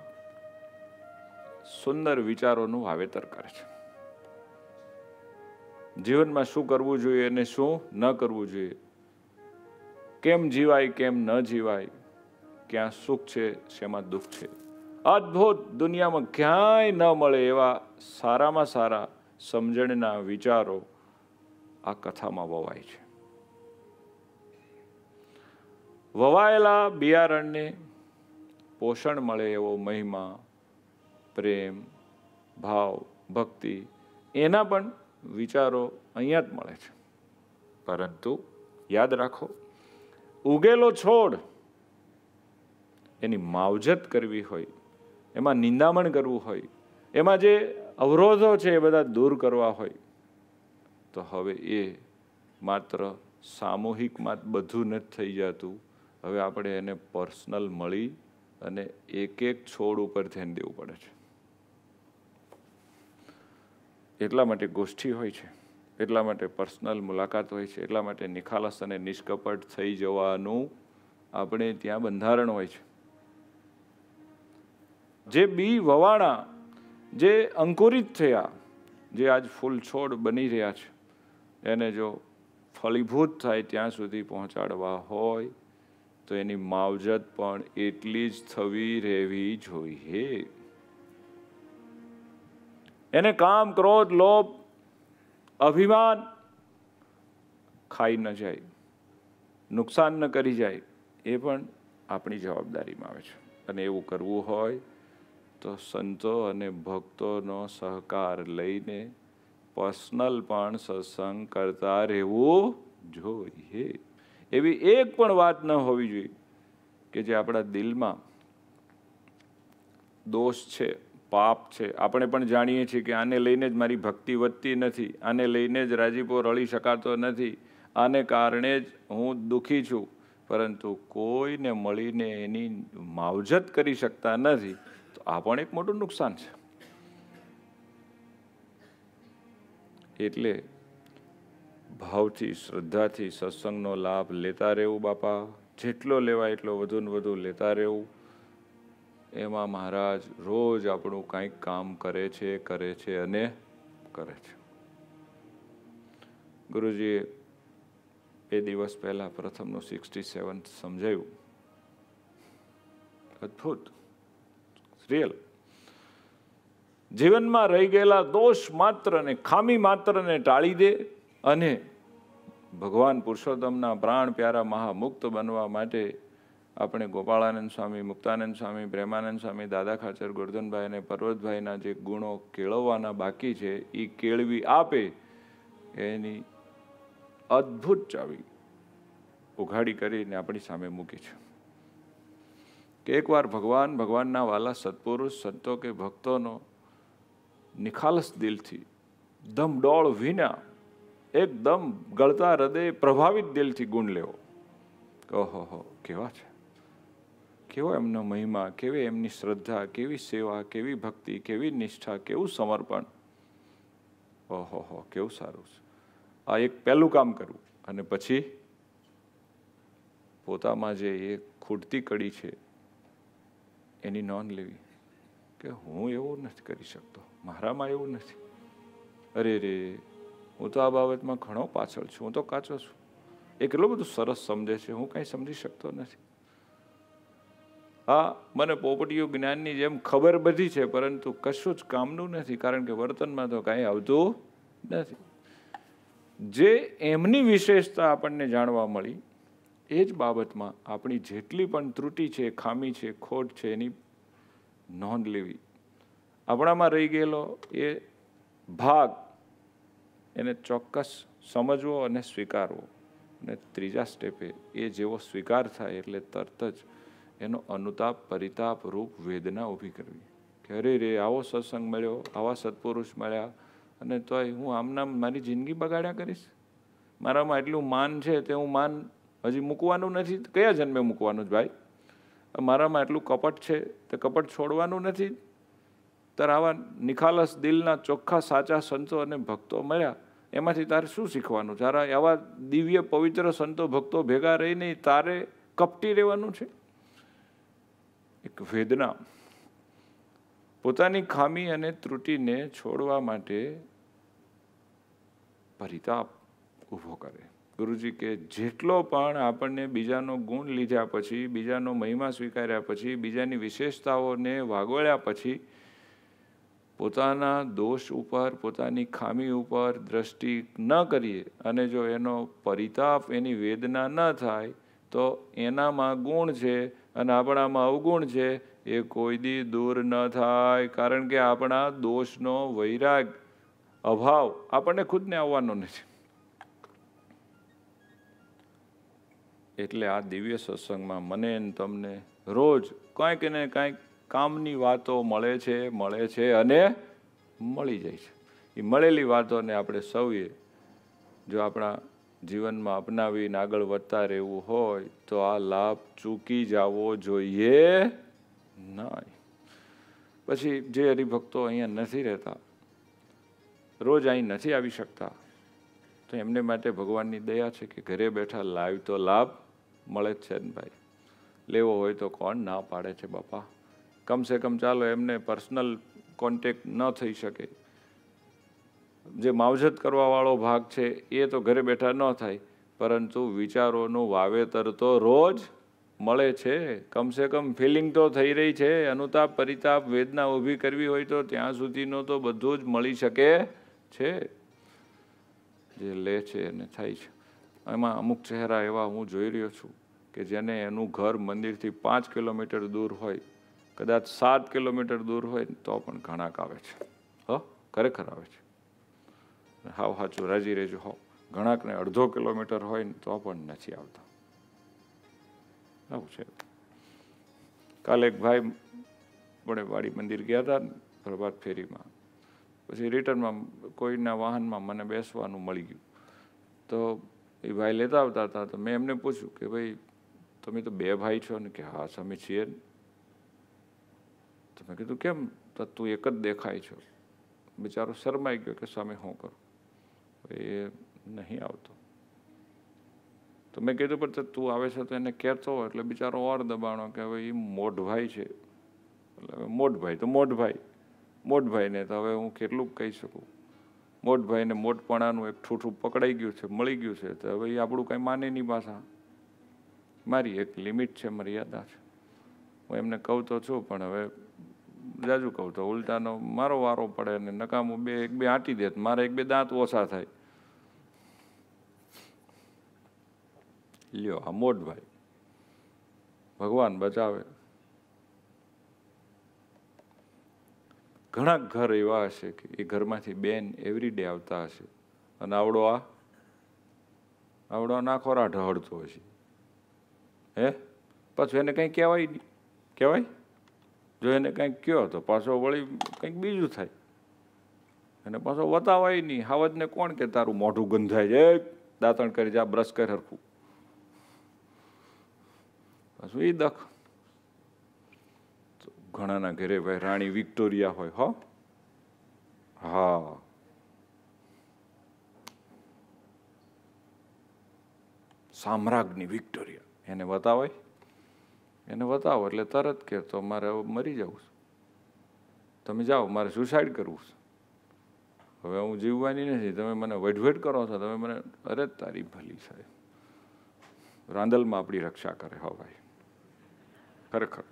સુંદર વિચારોનું વાવેતર કરે છે. જીવનમાં શું કરવું જોઈએ અને શું ન કરવું જોઈએ, કેમ જીવાય કેમ ન જીવાય, ક્યાં સુખ છે શેમાં દુઃખ છે, અદ્ભુત દુનિયામાં ક્યાંય ન મળે એવા સારામાં સારા સમજણના વિચારો આ કથામાં વવાય છે. વવાયેલા બિયારણને પોષણ મળે એવો મહિમા, પ્રેમ, ભાવ, ભક્તિ એના પણ વિચારો અહીંયા જ મળે છે. પરંતુ યાદ રાખો, ઉગેલો છોડ એની માવજત કરવી હોય, એમાં નિંદામણ કરવું હોય, એમાં જે અવરોધો છે એ બધા દૂર કરવા હોય તો હવે એ માત્ર સામૂહિકમાં જ બધું નથી થઈ જતું. હવે આપણે એને પર્સનલ મળી અને એક એક છોડ ઉપર ધ્યાન દેવું પડે છે. એટલા માટે ગોષ્ઠી હોય છે, એટલા માટે પર્સનલ મુલાકાત હોય છે, એટલા માટે નિખાલસ અને નિષ્કપટ થઈ જવાનું આપણે ત્યાં બંધારણ હોય છે. જે બી વવાણા, જે અંકુરિત થયા, જે આજ ફૂલ છોડ બની રહ્યા છે, એને જો ફળીભૂત થાય ત્યાં સુધી પહોંચાડવા હોય તો એની માવજત પણ એટલી જ થવી રહેવી જોઈએ. એને કામ, ક્રોધ, લોભ, અભિમાન ખાઈ ન જાય, નુકસાન ન કરી જાય, એ પણ આપણી જવાબદારીમાં આવે છે. અને એવું કરવું હોય તો સંતો અને ભક્તોનો સહકાર લઈને પર્સનલ પણ સત્સંગ કરતા રહેવું જોઈએ. એવી એક પણ વાત ન હોવી જોઈએ કે જે આપણા દિલમાં દોષ છે, પાપ છે. આપણે પણ જાણીએ છીએ કે આને લઈને જ મારી ભક્તિ વધતી નથી, આને લઈને જ રાજીપો રળી શકાતો નથી, આને કારણે જ હું દુઃખી છું, પરંતુ કોઈને મળીને એની માવજત કરી શકતા નથી, તો આ પણ એક મોટું નુકસાન છે. એટલે ભાવથી શ્રદ્ધાથી સત્સંગનો લાભ લેતા રહેવું બાપા, જેટલો લેવાય એટલો વધુ ને વધુ લેતા રહેવું. એમાં મહારાજ રોજ આપણું કંઈક કામ કરે છે કરે છે અને કરે છે. ગુરુજીએ બે દિવસ પહેલા પ્રથમનું સિક્સટી સેવન્થ સમજાયું. અદ્ભુત, રિયલ. જીવનમાં રહી ગયેલા દોષ માત્રને, ખામી માત્રને ટાળી દે અને ભગવાન પુરુષોત્તમના પ્રાણ પ્યારા મહામુક્ત બનવા માટે આપણે ગોપાળાનંદ સ્વામી, મુક્તાનંદ સ્વામી, પ્રેમાનંદ સ્વામી, દાદા ખાચર, ગોરધનભાઈ અને પર્વતભાઈના જે ગુણો કેળવવાના બાકી છે એ કેળવી આપે એની અદ્ભુત ચાવી ઉઘાડી કરીને આપણી સામે મૂકી છે. કે એકવાર ભગવાન, ભગવાનના વાલા સત્પુરુષ, સંતો કે ભક્તોનો નિખાલસ દિલથી, દમડોળ વિના, એકદમ ગળતા હૃદય, પ્રભાવિત દિલથી ગુણ લેવો. ઓહો હો, કેવા છે, કેવો એમનો મહિમા, કેવી એમની શ્રદ્ધા, કેવી સેવા, કેવી ભક્તિ, કેવી નિષ્ઠા, કેવું સમર્પણ. ઓહો હો, કેવું સારું છે. આ એક પહેલું કામ કરવું અને પછી પોતામાં જે એ ખૂટતી કડી છે એની નોંધ લેવી કે હું એવું નથી કરી શકતો, મારામાં એવું નથી. અરે રે, હું તો આ બાબતમાં ઘણો પાછળ છું, હું તો કાચો છું. એ કેટલું બધું સરસ સમજે છે, હું કંઈ સમજી શકતો નથી. હા, મને પોપટીયું જ્ઞાનની જેમ ખબર બધી છે, પરંતુ કશું જ કામનું નથી, કારણ કે વર્તનમાં તો કાંઈ આવતું નથી. જે એમની વિશેષતા આપણને જાણવા મળી એ જ બાબતમાં આપણી જેટલી પણ ત્રુટિ છે, ખામી છે, ખોટ છે, એની નોંધ લેવી. આપણામાં રહી ગયેલો એ ભાગ એને ચોક્કસ સમજવો અને સ્વીકારવો. અને ત્રીજા સ્ટેપે એ જેવો સ્વીકાર થાય એટલે તરત જ એનો અનુતાપ, પરિતાપ રૂપ વેદના ઊભી કરવી કે અરે રે, આવો સત્સંગ મળ્યો, આવા સત્પુરુષ મળ્યા, અને તોય હું આમનામ મારી જિંદગી બગાડ્યા કરીશ. મારામાં એટલું માન છે તે હું માન હજી મૂકવાનું નથી. કયા જન્મે મૂકવાનું જ ભાઈ? મારામાં એટલું કપટ છે તે કપટ છોડવાનું નથી. તારે આવા નિખાલસ દિલના ચોખ્ખા સાચા સંતો અને ભક્તો મળ્યા, એમાંથી તારે શું શીખવાનું? તારા આવા દિવ્ય પવિત્ર સંતો ભક્તો ભેગા રહીને તારે કપટી રહેવાનું છે? એક વેદના, પોતાની ખામી અને ત્રુટિને છોડવા માટે પરિતાપ ઊભો કરે. ગુરુજી કે જેટલો પણ આપણને બીજાનો ગુણ લીધા પછી, બીજાનો મહિમા સ્વીકાર્યા પછી, બીજાની વિશેષતાઓને વાગોળ્યા પછી પોતાના દોષ ઉપર, પોતાની ખામી ઉપર દ્રષ્ટિ ન કરીએ અને જો એનો પરિતાપ, એની વેદના ન થાય, તો એનામાં ગુણ છે અને આપણામાં અવગુણ છે એ કોઈ દી દૂર ન થાય. કારણ કે આપણા દોષનો વૈરાગ, અભાવ આપણને ખુદને આવવાનો નથી. એટલે આ દિવ્ય સત્સંગમાં મને ને તમને રોજ કાંઈક ને કાંઈક કામની વાતો મળે છે, મળે છે અને મળી જાય છે. એ મળેલી વાતોને આપણે સૌએ જો આપણા જીવનમાં અપનાવીને આગળ વધતા રહેવું હોય તો આ લાભ ચૂકી જવો જોઈએ નહીં. પછી જે હરિભક્તો અહીંયા નથી રહેતા, રોજ અહીં નથી આવી શકતા, તો એમને માટે ભગવાનની દયા છે કે ઘરે બેઠા લાઈવ તો લાભ મળે જ છે ને ભાઈ. લેવો હોય તો કોણ ના પાડે છે બાપા? કમસે કમ ચાલો એમને પર્સનલ કોન્ટેક્ટ ન થઈ શકે, જે માવજત કરવાવાળો ભાગ છે એ તો ઘરે બેઠા ન થાય, પરંતુ વિચારોનું વાવેતર તો રોજ મળે છે. કમસે કમ ફિલિંગ તો થઈ રહી છે. અનુતાપ, પરિતાપ, વેદના ઊભી કરવી હોય તો ત્યાં સુધીનું તો બધું જ મળી શકે છે. જે લે છે અને થાય છે. એમાં અમુક ચહેરા એવા હું જોઈ રહ્યો છું કે જેને એનું ઘર મંદિરથી પાંચ કિલોમીટર દૂર હોય, કદાચ સાત કિલોમીટર દૂર હોય તો પણ ઘણાક આવે છે. હ ખરેખર આવે છે. હાવ સાચું, રાજી રહેજો. હો ઘણાકને અડધો કિલોમીટર હોય ને તો પણ નથી આવતા. આવું છે. કાલે એક ભાઈ વડે વાડી મંદિર ગયા હતા, પ્રભાત ફેરીમાં. પછી રિટર્નમાં કોઈના વાહનમાં મને બેસવાનું મળી ગયું. તો એ ભાઈ લેતા આવતા હતા. તો મેં એમને પૂછ્યું કે ભાઈ તમે તો બે ભાઈ છો ને? કે હા અમે છીએ ને. તો મેં કીધું કેમ? તો તું એક જ દેખાય છો. બિચારો શરમાઈ ગયો કે સ્વામી શું કરું, એ નહીં આવતો. તો મેં કીધું પણ તું આવે છે તો એને કહેતો હોય. એટલે બિચારો ઓર દબાણો કે હવે એ મોઢભાઈ છે. એટલે મોઢભાઈ તો મોઢભાઈ મોઢભાઈને તો હવે હું કેટલું કહી શકું. મોઢભાઈને મોટપણાનું એક ઠૂઠું પકડાઈ ગયું છે, મળી ગયું છે. તો હવે એ આપણું કાંઈ માને નહીં પાછા. મારી એક લિમિટ છે, મર્યાદા છે. હું એમને કહું તો છું, પણ હવે જાજુ કહું તો ઉલટાનો મારો વારો પડે ને નકામું બે એક બે આંટી દે, મારે એક બે દાંત ઓછા થાય. લ્યો આ મોઢભાઈ, ભગવાન બચાવે. ઘણા ઘર એવા હશે કે એ ઘરમાંથી બેન એવરીડે આવતા હશે અને આવડો આ આવડો નાખોરા ઢળતો હશે. હે પાછું એને કંઈ કહેવાય નહીં. કહેવાય? જો એને કંઈક કહો તો પાછો વળી કંઈક બીજું થાય. એને પાછો વતાવાય નહીં. હાવજને કોણ કે તારું મોઢું ગંધાય છે, દાંતણ કરી જા, બ્રશ કરી હરખું. પાછું એ દખ. ઘણાના ઘરે ભાઈ રાણી વિક્ટોરિયા હોય. હો હા, સામ્રાજ્ઞી વિક્ટોરિયા. એને વતાવાય? એને વતાવો એટલે તરત કે તો મારે મરી જવું છે, તમે જાઓ, મારે સુસાઇડ કરવું છે, હવે હું જીવવાની નથી, તમે મને વઢવઢ કરો છો, તમે મને. અરે તારી ભલી સાહેબ, રાંદલમાં આપણી રક્ષા કરે. હો ભાઈ, ખરેખર.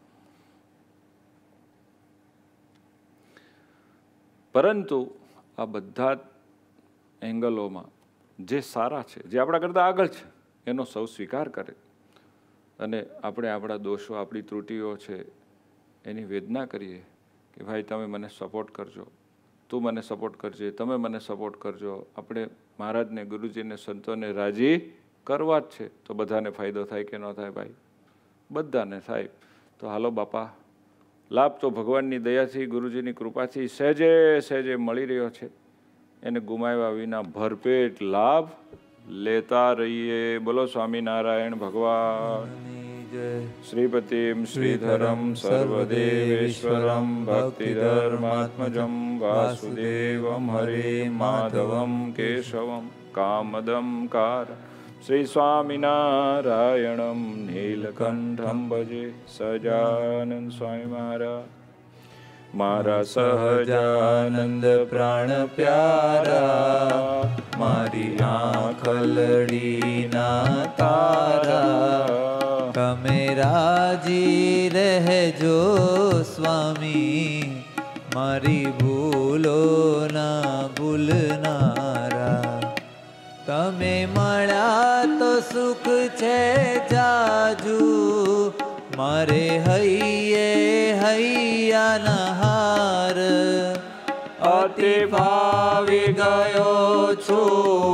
પરંતુ આ બધા એંગલોમાં જે સારા છે, જે આપણા કરતાં આગળ છે, એનો સૌ સ્વીકાર કરે અને આપણે આપણા દોષો, આપણી ત્રુટિઓ છે એની વેદના કરીએ કે ભાઈ તમે મને સપોર્ટ કરજો, તું મને સપોર્ટ કરજે, તમે મને સપોર્ટ કરજો. આપણે મહારાજને, ગુરુજીને, સંતોને રાજી કરવા જ છે. તો બધાને ફાયદો થાય કે ન થાય ભાઈ? બધાને થાય. તો હાલો બાપા, લાભ તો ભગવાનની દયાથી, ગુરુજીની કૃપાથી સહેજે સહેજે મળી રહ્યો છે. એને ગુમાવ્યા વિના ભરપેટ લાભ લેતા રહીએ. બોલો સ્વામિનારાયણ ભગવાન. શ્રીપતિમ શ્રીધરમ સર્વદેવેશ્વરમ ભક્તિધર્માત્મજમ વાસુદેવમ હરે માધવમ કેશવમ કામદમ કાર શ્રી સ્વામિનારાયણમ નીલકંઠમ ભજે સહજાનંદ સ્વામી મહારાજ. મારા સહજાનંદ પ્રાણ પ્યારા, મારી આંખલડીના તારા, તમે રાજી રહેજો સ્વામી, મારી ભૂલો ના ભૂલનારા. તમે મળ્યા તો સુખ છે જાજુ, મારે હૈયે હૈયાના હાર. અતિ ભાવી ગયો છું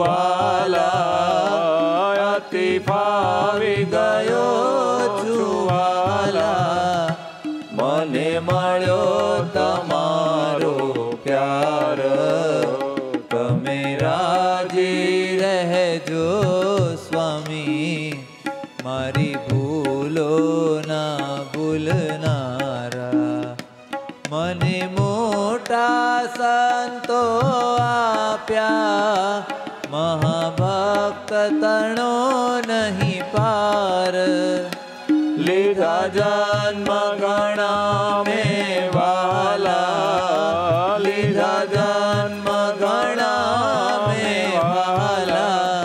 વાલા, અતિ ભાવી ગયો છું વાલા, મને મળ્યો તમારો પ્યાર. તમે રાજી રહેજો સ્વામી, મારી ભૂલો ના ભૂલનારા. મને મોટા સંતો આપ્યા, મહાભક્ત તણો નહીં પાર. લીધા જન્મ ઘણા મેં વાલા, લીધા જન્મ ઘણા મેં વાલા,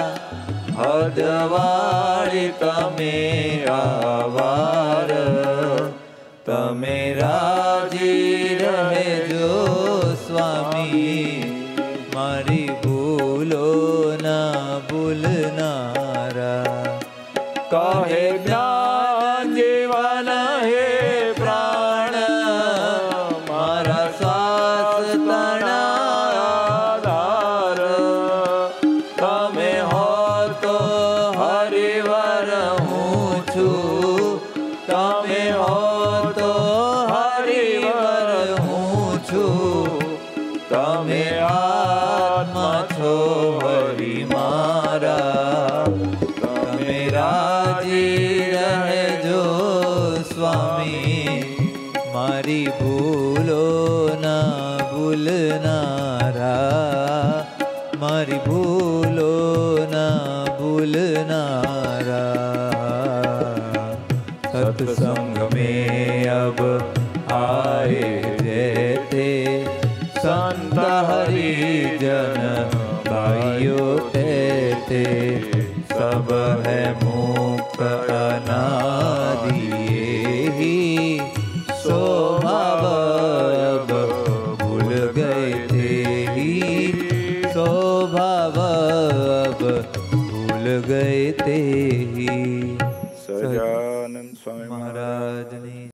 હદવાળી તમે આવાર. તમે રાજી રહેજો સ્વામી, મારી ભૂલો ના ભૂલનારા. કહે જ્ઞાન જીવન હે પ્રાણ, મારા શ્વાસ તણાધાર. તમે હો તો હરિવર હું છું, તમે હો તો હરિવર હું છો હરિ મારા, તમે રાજી રહેજો સ્વામી, મારી ભૂલો ના ભૂલનારા, મારી ભૂલો ના ભૂલનારા। सत्संग में अब आए जैते संत हरिजन भाइयों कहते, सब है मुक्त अनादि ही स्वभाव अब भूल गए थे ही, स्वभाव अब भूल गए थे ही। સહજાનંદ સ્વામી મહારાજની